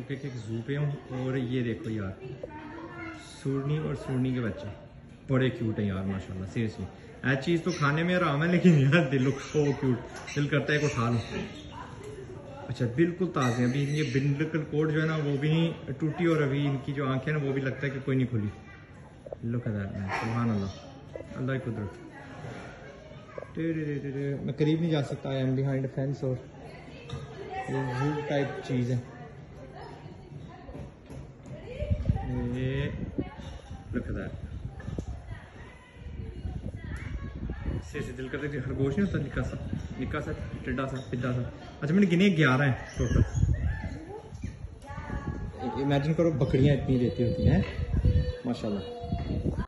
UK के जू पे हूँ और ये देखो यार सूरनी और सूरनी के बच्चे बड़े क्यूट हैं यार माशाल्लाह सीरियसली। ऐसी चीज़ तो खाने में आराम है लेकिन यार दिल को क्यूट दिल करता है कि उठा लो। अच्छा बिल्कुल ताज़े अभी ये बिल्कुल कोट जो है ना वो भी नहीं टूटी और अभी इनकी जो आंखें ना वो भी लगता है कि कोई नहीं खुली। लुक एट दैट सुभान अल्लाह अल्लाह की कुदरत। मैं करीब नहीं जा सकता आई एम बिहाइंड फेंस और जू टाइप चीज़ है ये। लुक एट दैट से दिल करते थे खरगोश नहीं होता निक्का सा टिड्डा सा पिद्दा सा। अच्छा मैंने गिने 11 हैं टोटल। इमेजिन करो बकरियां इतनी देती होती हैं माशाल्लाह।